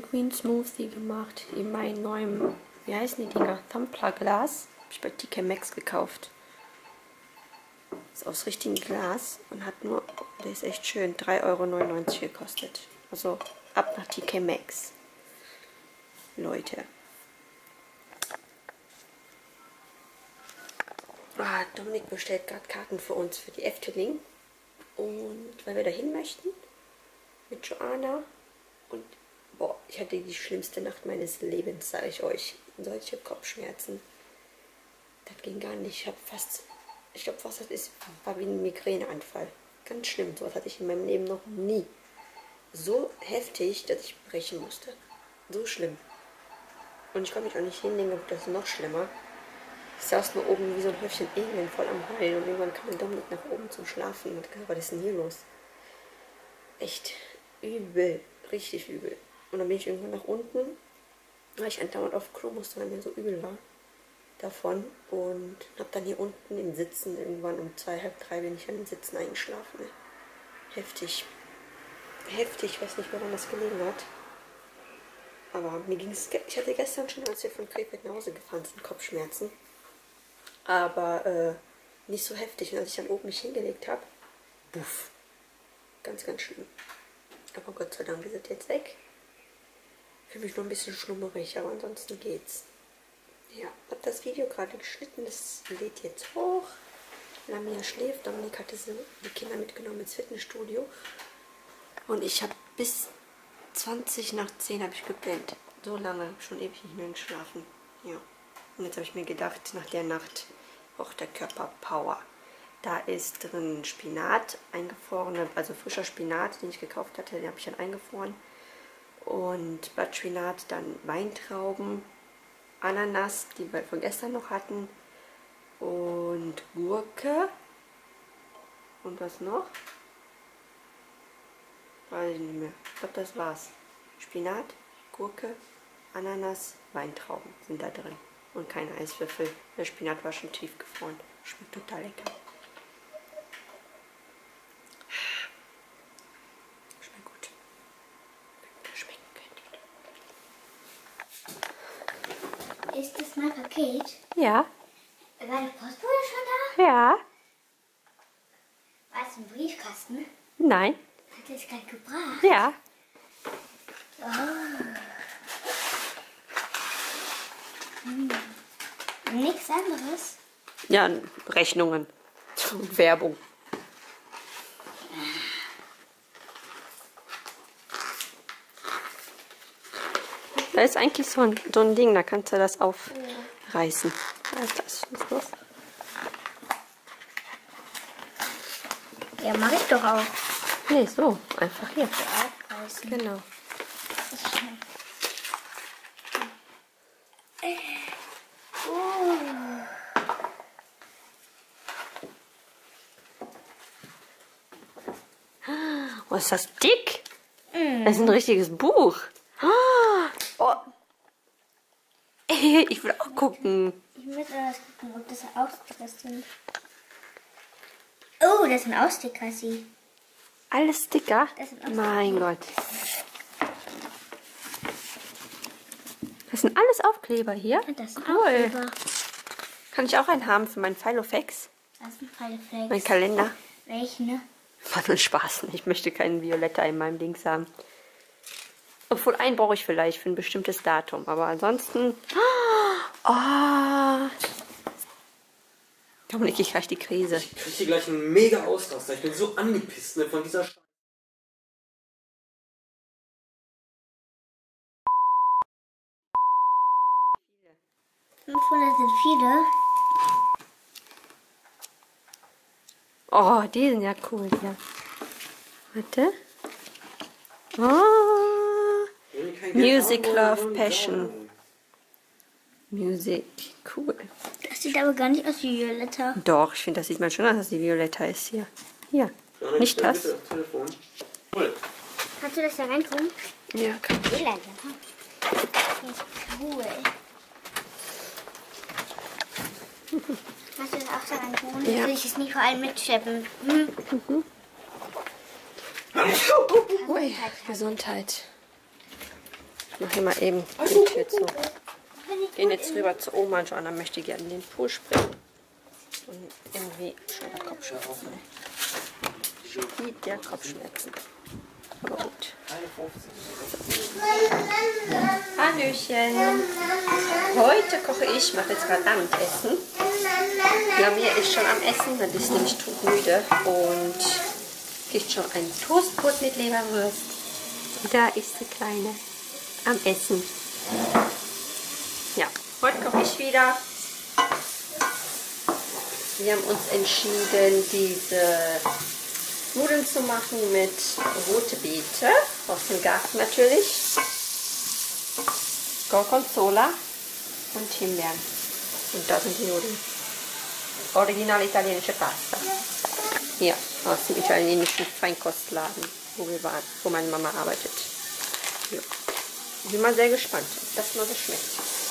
Green Smoothie gemacht. In meinem neuen, wie heißen die Dinger? Tumbler-Glas. Habe ich bei TK Maxx gekauft. Ist aus richtigem Glas und hat nur, der ist echt schön, 3,99 € gekostet. Also ab nach TK Maxx. Leute. Dominik bestellt gerade Karten für uns für die Efteling. Und weil wir dahin möchten mit Joanna. Und boah, ich hatte die schlimmste Nacht meines Lebens, sage ich euch. Solche Kopfschmerzen. Das ging gar nicht. Ich habe fast, ich glaube fast, das war wie ein Migräneanfall. Ganz schlimm. So was hatte ich in meinem Leben noch nie. So heftig, dass ich brechen musste. So schlimm. Und ich konnte mich auch nicht hinlegen, das ist noch schlimmer. Ich saß nur oben wie so ein Häufchen Elend voll am Heulen und irgendwann kam Dominik nach oben zum Schlafen und was ist denn hier los? Echt übel, richtig übel. Und dann bin ich irgendwann nach unten, weil ich andauernd auf Klo musste, weil mir so übel war davon und habe dann hier unten im Sitzen irgendwann um 2, halb 3 bin ich an den Sitzen eingeschlafen. Ne? Heftig. Heftig, ich weiß nicht, woran das gelegen hat. Aber mir ging es, ich hatte gestern schon, als wir von Krefeld nach Hause gefahren sind, Kopfschmerzen. Aber nicht so heftig. Und als ich dann oben mich hingelegt habe, buff. Ganz, ganz schlimm. Aber Gott sei Dank ist es jetzt weg. Ich fühle mich nur ein bisschen schlummerig, aber ansonsten geht's. Ja, habe das Video gerade geschnitten, das lädt jetzt hoch. Lamia schläft, Dominik hatte die Kinder mitgenommen ins Fitnessstudio. Und ich habe bis 20 nach 10 habe ich gepennt. So lange, schon ewig nicht mehr geschlafen. Ja. Und jetzt habe ich mir gedacht, nach der Nacht braucht der Körper Power. Da ist drin Spinat, eingefrorene, also frischer Spinat, den ich gekauft hatte, den habe ich dann eingefroren. Und Blattspinat, dann Weintrauben, Ananas, die wir von gestern noch hatten. Und Gurke. Und was noch? Weiß ich nicht mehr. Ich glaube, das war's. Spinat, Gurke, Ananas, Weintrauben sind da drin. Und keine Eiswürfel. Der Spinat war schon tiefgefroren. Schmeckt total lecker. Schmeckt gut. Schmecken könnte. Ist das mein Paket? Ja. War die Postbote schon da? Ja. War es ein Briefkasten? Nein. Hat er es gerade gebracht? Ja. Oh. Nichts anderes? Ja, Rechnungen. Und Werbung. Da ist eigentlich so ein Ding, da kannst du das aufreißen. Was ist das? Was ist los? Ja, mache ich doch auch. Nee, so. Einfach hier. Aufreißen. Genau. Oh, ist das dick? Das ist ein richtiges Buch. Oh. Ich will auch gucken. Ich muss erst gucken, ob das Aussticker sind. Oh, das sind Aussticker, sie. Alles Sticker? Das sind Aussticker. Mein Gott. Das sind alles Aufkleber hier? Ja, das sind cool. Aufkleber. Kann ich auch einen haben für meinen Filofax? Das sind Pfeileflex. Mein Kalender? Welche, ne? War nur Spaß. Ich möchte keinen Violetta in meinem Dings haben. Obwohl, einen brauche ich vielleicht für ein bestimmtes Datum. Aber ansonsten... Oh. Dominik, ich kriege die Krise. Ich kriege hier gleich einen mega Ausraster. Ich bin so angepisst, ne, von dieser Scheiße. Sind viele. Oh, die sind ja cool hier. Warte. Oh. Music, Love, Passion. Music. Cool. Das sieht aber gar nicht aus wie Violetta. Doch, ich finde, das sieht man schon an, dass die Violetta ist hier. Hier. Nicht das? Bitte aufs Telefon. Cool. Kannst du das da reintun? Ja, kann ich. Violetta. Cool. Kannst du das auch da reintun? Ja. Will ich es nicht vor allem mitschleppen? Ui, Gesundheit. Ich mache mal eben die Tür zu. Gehen jetzt rüber zu Oma. Joanna möchte gerne in den Pool springen. Und irgendwie schon der Kopfschmerzen. Der Kopfschmerzen. Aber gut. Hallöchen. Heute koche ich, mache jetzt gerade Abendessen. Lamia ist schon am Essen, dann ist nämlich todmüde und kriegt schon ein Toastbrot mit Leberwurst. Und da ist die Kleine am Essen. Ja, heute koche ich wieder. Wir haben uns entschieden, diese Nudeln zu machen mit rote Beete, aus dem Garten natürlich, Gorgonzola und Himbeeren. Und da sind die Nudeln. Original italienische Pasta. Hier, aus dem italienischen Feinkostladen, wo wir waren, wo meine Mama arbeitet. Ja. Ich bin mal sehr gespannt, ob das mal so schmeckt.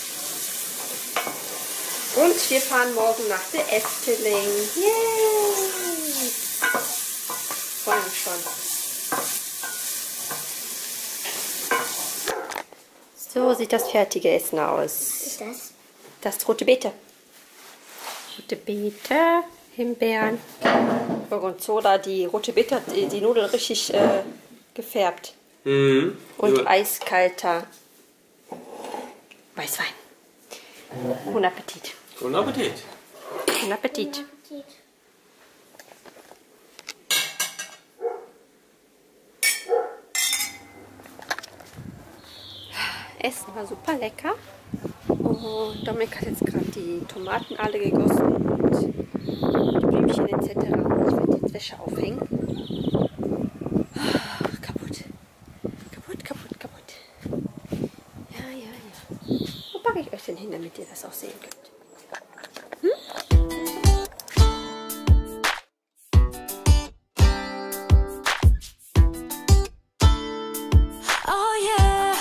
Und wir fahren morgen nach der Efteling. Yay! Freue mich schon. So sieht das fertige Essen aus. Was ist das? Das ist rote Beete. Rote Beete, Himbeeren, Gorgonzola. Die rote Beete hat die Nudeln richtig gefärbt. Mhm. Und Ja. eiskalter Weißwein. Guten Appetit. Guten Appetit. Guten Appetit. Essen war super lecker. Und Dominik hat jetzt gerade die Tomaten alle gegossen und die Blümchen etc. Und ich werde jetzt Wäsche aufhängen. Kaputt. Kaputt. Ja. Wo packe ich euch denn hin, damit ihr das auch sehen könnt? Oh yeah.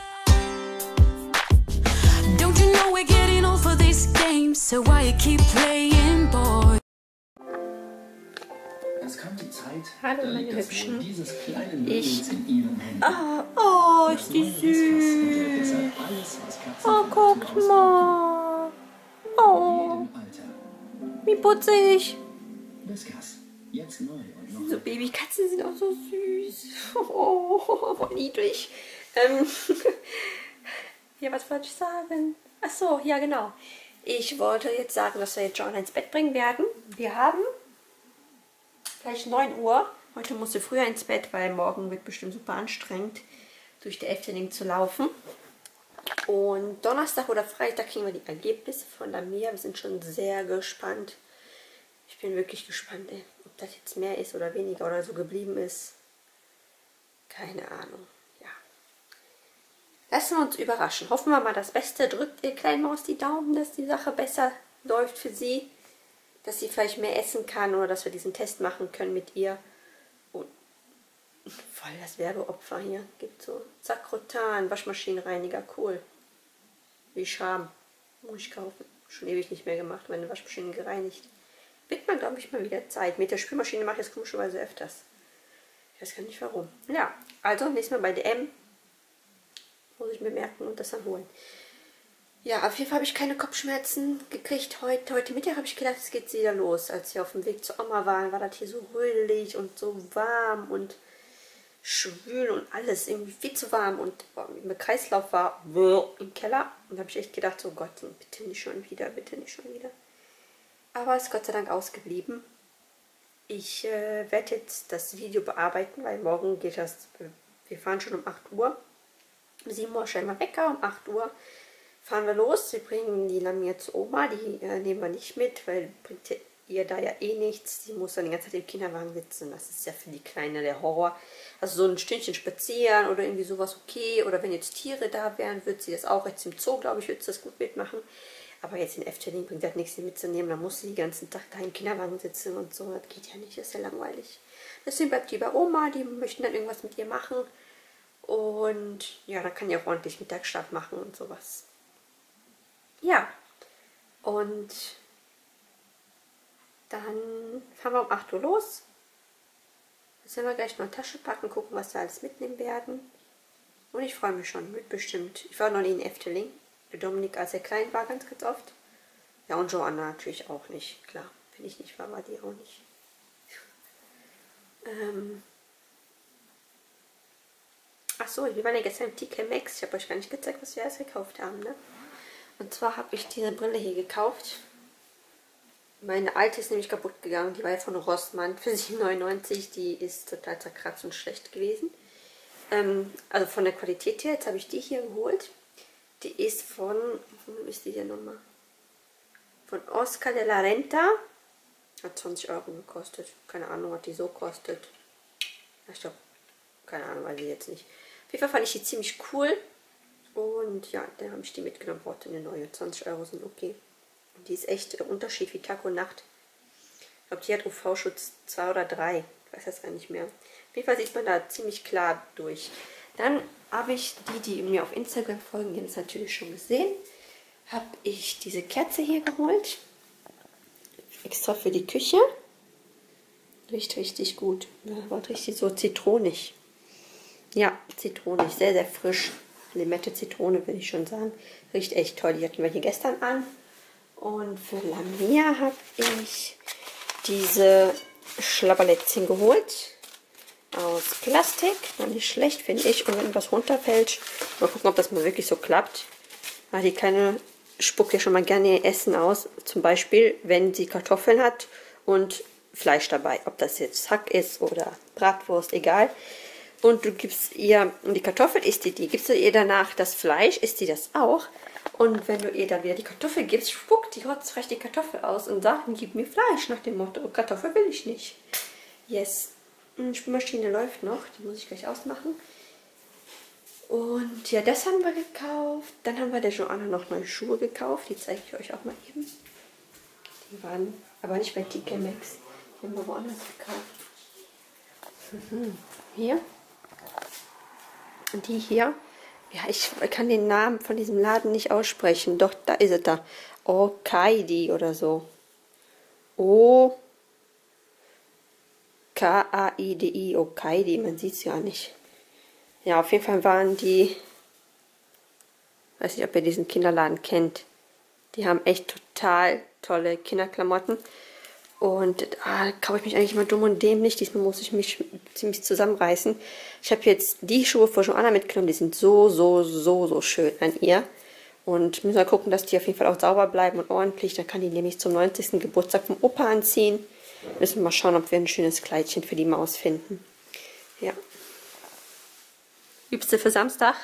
Don't you know we're getting old for this game? So why you keep playing, boy? Es kam die Zeit, Hallo, da meine liegt das Hübschen. Wohl dieses kleinen Ich- Lebens in ihren Händen. Oh, Das ist die neue Whiskas enthält süß. deshalb alles, was Katzen Oh, guckt mal. Oh, jedem Alter. wie putzig. Whiskas, jetzt neu und noch So Babykatzen sind auch so süß. Oh, voll niedlich. Ja, was wollte ich sagen? Ach so, ja genau. Ich wollte jetzt sagen, dass wir jetzt Joanna ins Bett bringen werden. Wir haben gleich 9 Uhr. Heute muss sie früher ins Bett, weil morgen wird bestimmt super anstrengend, durch die Efteling zu laufen. Und Donnerstag oder Freitag kriegen wir die Ergebnisse von Lamia. Wir sind schon sehr gespannt. Ich bin wirklich gespannt, ey, ob das jetzt mehr ist oder weniger oder so geblieben ist. Keine Ahnung. Ja. Lassen wir uns überraschen. Hoffen wir mal das Beste. Drückt ihr kleinen Maus die Daumen, dass die Sache besser läuft für sie. Dass sie vielleicht mehr essen kann oder dass wir diesen Test machen können mit ihr. Und voll das Werbeopfer hier. Gibt so Sakrotan, Waschmaschinenreiniger, cool. Wie Scham. Muss ich kaufen. Schon ewig nicht mehr gemacht, meine Waschmaschine gereinigt. Wird man, glaube ich, mal wieder Zeit. Mit der Spülmaschine mache ich das komischerweise öfters. Ich weiß gar nicht warum. Ja, also nächstes Mal bei DM. Muss ich mir merken und das dann holen. Ja, auf jeden Fall habe ich keine Kopfschmerzen gekriegt heute. Heute Mittag habe ich gedacht, es geht wieder los. Als wir auf dem Weg zur Oma waren, war das hier so rödelig und so warm und schwül und alles. Irgendwie viel zu warm. Und mein Kreislauf war im Keller. Und da habe ich echt gedacht, so Gott, bitte nicht schon wieder, bitte nicht schon wieder. Aber es ist Gott sei Dank ausgeblieben. Ich werde jetzt das Video bearbeiten, weil morgen geht das, wir fahren schon um 8 Uhr. Um 7 Uhr stellen wir Wecker, um 8 Uhr fahren wir los. Wir bringen die Lamia zu Oma, die nehmen wir nicht mit, weil bringt ihr da ja eh nichts. Die muss dann die ganze Zeit im Kinderwagen sitzen. Das ist ja für die Kleine der Horror. Also so ein Stündchen spazieren oder irgendwie sowas okay. Oder wenn jetzt Tiere da wären, würde sie das auch. Jetzt im Zoo, glaube ich, würde sie das gut mitmachen. Aber jetzt in Efteling bringt das nichts, sie mitzunehmen. Da muss sie den ganzen Tag da im Kinderwagen sitzen und so. Das geht ja nicht, das ist ja langweilig. Deswegen bleibt die bei Oma, die möchten dann irgendwas mit ihr machen. Und ja, dann kann die auch ordentlich Mittagsschlaf machen und sowas. Ja, und dann fahren wir um 8 Uhr los. Jetzt werden wir gleich noch eine Tasche packen, gucken, was wir alles mitnehmen werden. Und ich freue mich schon, wird bestimmt. Ich war noch nie in Efteling. Der Dominik, als er klein war, ganz oft. Ja, und Joanna natürlich auch nicht. Klar, wenn ich nicht war, war die auch nicht. Ach so, wir waren ja gestern im TK Maxx. Ich habe euch gar nicht gezeigt, was wir alles gekauft haben, ne? Und zwar habe ich diese Brille hier gekauft. Meine alte ist nämlich kaputt gegangen. Die war ja von Rossmann für 7,99. Die ist total zerkratzt und schlecht gewesen. Also von der Qualität her. Jetzt habe ich die hier geholt. Die ist von... Wo ist die denn nochmal? Von Oscar de la Renta. Hat 20 € gekostet. Keine Ahnung, was die so kostet. Ich glaube, keine Ahnung, weiß ich jetzt nicht. Auf jeden Fall fand ich die ziemlich cool. Und ja, dann habe ich die mitgenommen. Brauchte eine neue. 20 € sind okay. Und die ist echt Unterschied wie Tag und Nacht. Ich glaube, die hat UV-Schutz 2 oder 3. Ich weiß das gar nicht mehr. Auf jeden Fall sieht man da ziemlich klar durch. Dann habe ich die mir auf Instagram folgen, die haben es natürlich schon gesehen. Habe ich diese Kerze hier geholt. Extra für die Küche. Riecht richtig gut. War richtig so zitronig. Ja, zitronig. Sehr, sehr frisch. Limette, Zitrone, will ich schon sagen. Riecht echt toll. Die hatten wir hier gestern an. Und für Lamia habe ich diese Schlabberlätzchen geholt. Aus Plastik. War nicht schlecht, finde ich. Und wenn was runterfällt, mal gucken, ob das mal wirklich so klappt. Weil die Kleine spuckt ja schon mal gerne ihr Essen aus. Zum Beispiel, wenn sie Kartoffeln hat und Fleisch dabei. Ob das jetzt Hack ist oder Bratwurst, egal. Und du gibst ihr, die Kartoffel isst die, gibst du ihr danach das Fleisch, isst die das auch. Und wenn du ihr dann wieder die Kartoffel gibst, spuckt die rotzfrech die Kartoffel aus und sagt, gib mir Fleisch, nach dem Motto, Kartoffel will ich nicht. Yes. Die Spülmaschine läuft noch, die muss ich gleich ausmachen. Und ja, das haben wir gekauft. Dann haben wir der Joanna noch neue Schuhe gekauft, die zeige ich euch auch mal eben. Die waren aber nicht bei TK Maxx, die haben wir woanders gekauft. Hier. Und die hier. Ja, ich kann den Namen von diesem Laden nicht aussprechen. Doch, da ist es da. Okaidi oder so. O-K-A-I-D-I. Okaidi, man sieht es ja nicht. Ja, auf jeden Fall waren die... Weiß nicht, ob ihr diesen Kinderladen kennt. Die haben echt total tolle Kinderklamotten. Und da kaufe ich mich eigentlich immer dumm und dämlich. Diesmal muss ich mich ziemlich zusammenreißen. Ich habe jetzt die Schuhe von Joanna mitgenommen. Die sind so schön an ihr. Und müssen wir gucken, dass die auf jeden Fall auch sauber bleiben und ordentlich. Dann kann die nämlich zum 90. Geburtstag vom Opa anziehen. Müssen wir mal schauen, ob wir ein schönes Kleidchen für die Maus finden. Ja. Übst du für Samstag?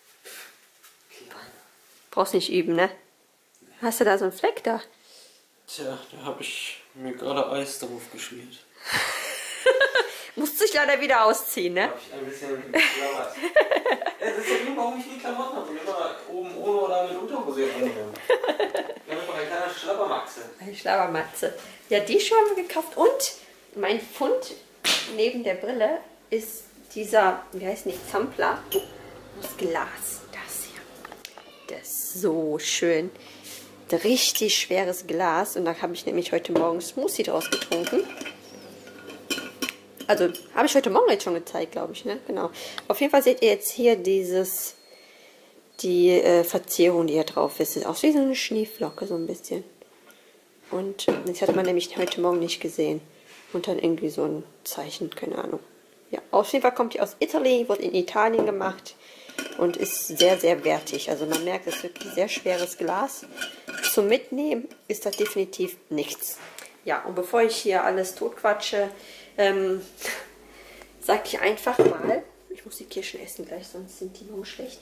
Brauchst nicht üben, ne? Hast du da so einen Fleck da? Tja, da habe ich mir gerade Eis drauf geschmiert. Musst dich leider wieder ausziehen, ne? Habe ich ein bisschen geschlabbert. Das ist ja nur, warum ich nie Klamotten habe und immer oben ohne oder mit Unterhose annehmen. Ich habe einfach eine kleine Schlabbermatze. Eine Schlabbermatze. Ja, die Schuhe haben wir gekauft. Und mein Pfund neben der Brille ist dieser, wie heißt nicht, Zampler aus Glas. Das hier. Das ist so schön. Richtig schweres Glas. Und da habe ich nämlich heute Morgen Smoothie draus getrunken. Also, habe ich heute Morgen jetzt schon gezeigt, glaube ich, ne? Genau. Auf jeden Fall seht ihr jetzt hier die Verzierung, die hier drauf ist. Sieht aus wie so eine Schneeflocke, so ein bisschen. Und das hat man nämlich heute Morgen nicht gesehen. Und dann irgendwie so ein Zeichen, keine Ahnung. Ja, auf jeden Fall kommt die aus Italien, wurde in Italien gemacht und ist sehr, sehr wertig. Also man merkt, es ist wirklich sehr schweres Glas. Zum Mitnehmen ist das definitiv nichts. Ja, und bevor ich hier alles totquatsche, sage ich einfach mal, ich muss die Kirschen essen gleich, sonst sind die morgen schlecht.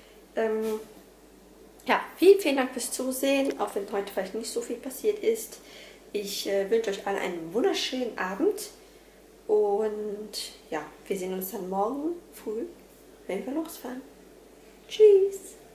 Ja, vielen Dank fürs Zusehen, auch wenn heute vielleicht nicht so viel passiert ist. Ich wünsche euch allen einen wunderschönen Abend und ja, wir sehen uns dann morgen früh, wenn wir losfahren. Tschüss!